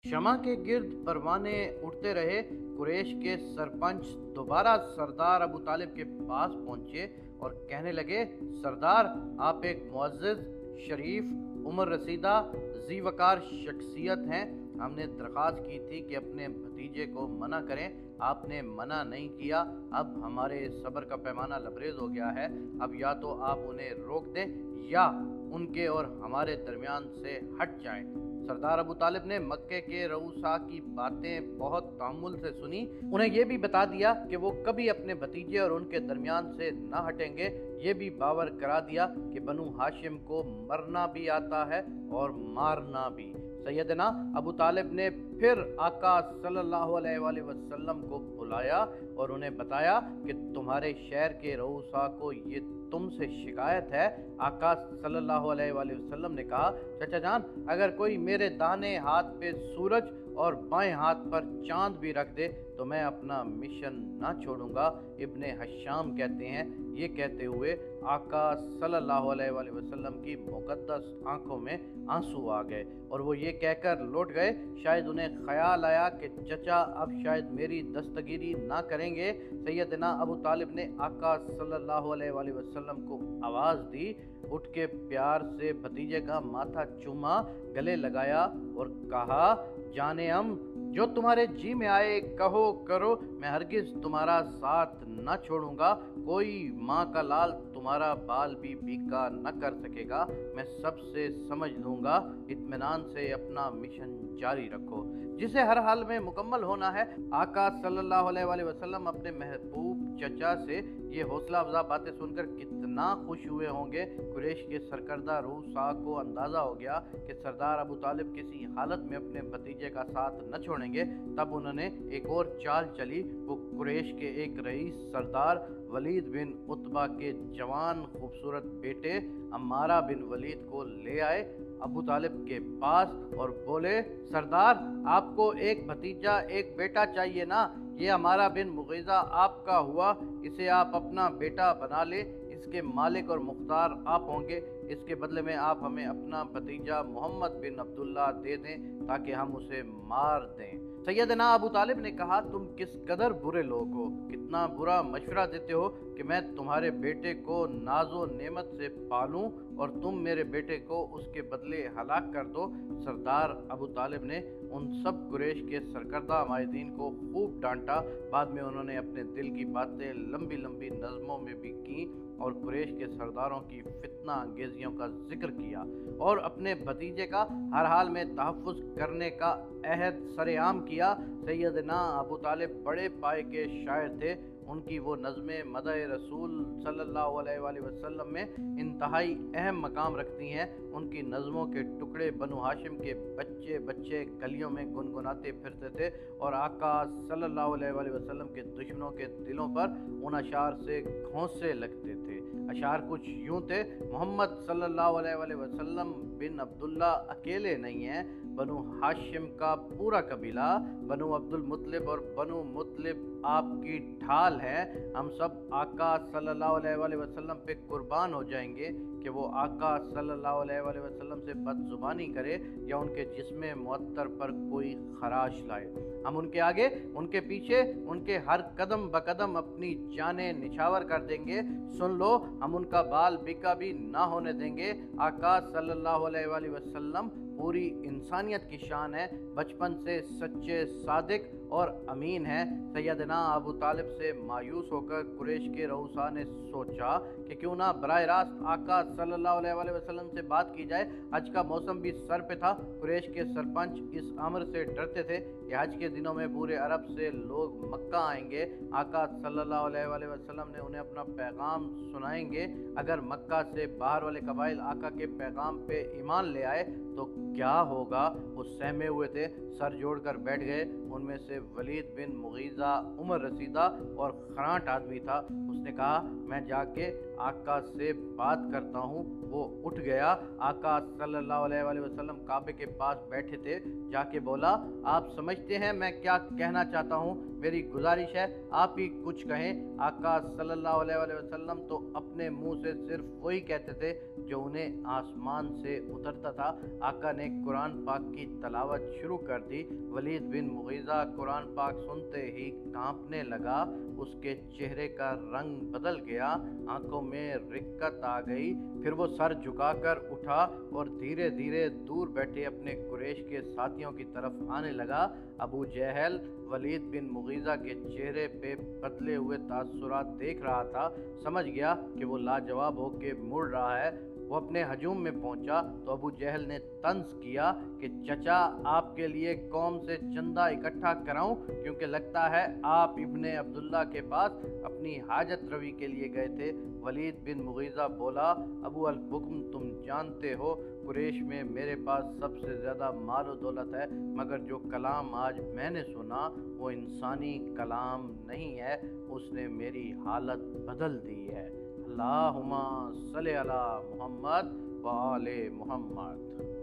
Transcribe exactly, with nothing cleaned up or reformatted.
शमा के गिर्द परवाने उठते रहे। कुरैश के सरपंच दोबारा सरदार अबू तालिब के पास पहुंचे और कहने लगे, सरदार, आप एक मुअज़्ज़ज़, शरीफ, उम्र रसीदा, ज़ी वक़ार शख्सियत हैं। हमने दरख्वास्त की थी कि अपने भतीजे को मना करें, आपने मना नहीं किया। अब हमारे सब्र का पैमाना लबरेज हो गया है। अब या तो आप उन्हें रोक दें या उनके और हमारे दरमियान से हट जाएं। सरदार अबू तालिब ने मक्के के रऊसा की बातें बहुत तामुल से सुनी। उन्हें यह भी बता दिया कि वो कभी अपने भतीजे और उनके दरमियान से न हटेंगे। ये भी बावर करा दिया कि बनु हाशिम को मरना भी आता है और मारना भी। सैयदना अबू तालिब ने फिर आका सल्लल्लाहु अलैहि वसल्लम को बुलाया और उन्हें बताया कि तुम्हारे शहर के रऊसा को ये तुमसे शिकायत है। आका सल्लल्लाहु अलैहि वसल्लम ने कहा, चाचा जान, अगर कोई मेरे दाहिने हाथ पे सूरज और बाएं हाथ पर चांद भी रख दे तो मैं अपना मिशन ना छोड़ूंगा। इब्ने हशाम कहते हैं, ये कहते हुए आका सल्लल्लाहु अलैहि वसल्लम की मुकद्दस आंखों में आंसू आ गए और वो ये कहकर लौट गए। शायद उन्हें ख्याल आया कि चचा अब शायद मेरी दस्तगीरी ना करेंगे। सैयदना अबू तालिब ने आका सल्लल्लाहु अलैहि वसल्लम को आवाज़ दी, उठ के प्यार से भतीजे का माथा चूमा, गले लगाया और कहा, जाने हम, जो तुम्हारे जी में आए कहो करो, मैं हरगिज तुम्हारा साथ न छोड़ूंगा। कोई माँ का लाल तुम्हारा बाल भी बीका न कर सकेगा। मैं सबसे समझ लूँगा। इत्मीनान से अपना मिशन जारी रखो, जिसे हर हाल में मुकम्मल होना है। आका सल्लल्लाहु अलैहि वसल्लम अपने महबूब चचा से ये हौसला अफजा बातें सुनकर कितना खुश हुए होंगे। कुरैश के सरकर्दा रूसा को अंदाज़ा हो गया कि सरदार अबू तालिब किसी हालत में अपने भतीजे का साथ न छोड़ेंगे। तब उन्होंने एक और चाल चली। वो कुरैश के एक रईस सरदार वलीद बिन उतबा के जवान खूबसूरत बेटे अम्मारा बिन वलीद को ले आए अबू तालिब के पास और बोले, सरदार, आपको एक भतीजा एक बेटा चाहिए ना? ये अम्मारा बिन मुग़ीज़ा आपका हुआ, इसे आप अपना बेटा बना ले। इसके मालिक और मुख्तार आप होंगे। इसके बदले में आप हमें अपना भतीजा मोहम्मद बिन अब्दुल्ला दे दें ताकि हम उसे मार दें। सैयदना अबू तालिब ने कहा, तुम किस कदर बुरे लोग हो, कितना बुरा मशवरा देते हो कि मैं तुम्हारे बेटे को नाजो नेमत से पालूं और तुम मेरे बेटे को उसके बदले हलाक कर दो। सरदार अबू तालिब ने उन सब कुरैश के सरकर्दा माहिदीन को खूब डांटा। बाद में उन्होंने अपने दिल की बातें लंबी लंबी नज़मों में भी की और कुरैश के सरदारों की फितना अंगेजियों का जिक्र किया और अपने भतीजे का हर हाल में तहफ़्फ़ुज़ करने का अहद सरेआम किया। सैयदना अबू तालिब बड़े पाए के शायर थे। उनकी वो नज़में मदह रसूल सल्लल्लाहु अलैहि वसल्लम में इंतहाई अहम मकाम रखती हैं। उनकी नज़मों के टुकड़े बनु हाशिम के बच्चे बच्चे गलियों में गुनगुनाते फिरते थे और आका सल्लल्लाहु अलैहि वसल्लम के दुश्मनों के दिलों पर उन अशार से घोंसे लगते थे। अशार कुछ यूँ थे, मोहम्मद सल्लल्लाहु अलैहि वसल्लम बिन अब्दुल्ला अकेले नहीं हैं। बनु हाशिम का पूरा कबीला, बनु अब्दुल मुत्तलिब और बनु मुत्तलिब आपकी ढाल है। हम सब आका सल्लल्लाहु अलैहि वसल्लम पे कुर्बान हो जाएंगे कि वो आका सल्लल्लाहु अलैहि वसल्लम से बदजुबानी करे या उनके जिस्म मुअत्तर पर कोई खराश लाए। हम उनके आगे, उनके पीछे, उनके हर कदम बकदम अपनी जानें निछावर कर देंगे। सुन लो, हम उनका बाल बिका भी ना होने देंगे। आका सल्लल्लाहु अलैहि वसल्लम पूरी इंसानियत की शान है। बचपन से सच्चे, सादिक और अमीन है। सैयदना अबू तालिब से मायूस होकर कुरैश के रऊसा ने सोचा कि क्यों ना बराह रास्त आका सल्लल्लाहु अलैहि वसल्लम से बात की जाए। हज का मौसम भी सर पे था। कुरैश के सरपंच इस अमर से डरते थे कि हज के दिनों में पूरे अरब से लोग मक्का आएंगे। आका सल्लल्लाहु अलैहि वसल्लम ने उन्हें अपना पैगाम सुनाएंगे। अगर मक्का से बाहर वाले कबाइल आका के पैगाम पे ईमान ले आए तो क्या होगा? वो सहमे हुए थे, सर जोड़कर बैठ गए। उनमें से वलीद बिन मुग़ीज़ा उम्र रसीदा और खरांट आदमी था। उसने कहा, मैं जाके आका से बात करता हूँ। वो उठ गया। आका सल्लल्लाहु अलैहि वसल्लम काबे के पास बैठे थे। जाके बोला, आप समझते हैं मैं क्या कहना चाहता हूँ? मेरी गुजारिश है आप ही कुछ कहें। आका सल्लल्लाहु अलैहि वसल्लम तो अपने मुंह से सिर्फ वही कहते थे जो उन्हें आसमान से उतरता था। आका ने कुरान पाक की तलावत शुरू कर दी। वलीद बिन मुगीज़ा कुरान पाक सुनते ही कांपने लगा। उसके चेहरे का रंग बदल गया, आंखों में रिक्कत आ गई। फिर वो सर झुकाकर उठा और धीरे धीरे दूर बैठे अपने कुरैश के साथियों की तरफ आने लगा। अबू जहल वलीद बिन मुगीज़ा के चेहरे पे बदले हुए तासुरात देख रहा था। समझ गया कि वो लाजवाब होके मुड़ रहा है। वो अपने हजूम में पहुंचा तो अबू जहल ने तंज किया कि चचा, आपके लिए कौम से चंदा इकट्ठा कराऊं, क्योंकि लगता है आप इब्ने अब्दुल्ला के पास अपनी हाजत रवी के लिए गए थे। वलीद बिन मुगीज़ा बोला, अबू अल हुक्म, तुम जानते हो कुरैश में मेरे पास सबसे ज़्यादा माल और दौलत है, मगर जो कलाम आज मैंने सुना वो इंसानी कलाम नहीं है, उसने मेरी हालत बदल दी है। अल्लाहुम्मा सल्ली अला मुहम्मद व आले मुहम्मद।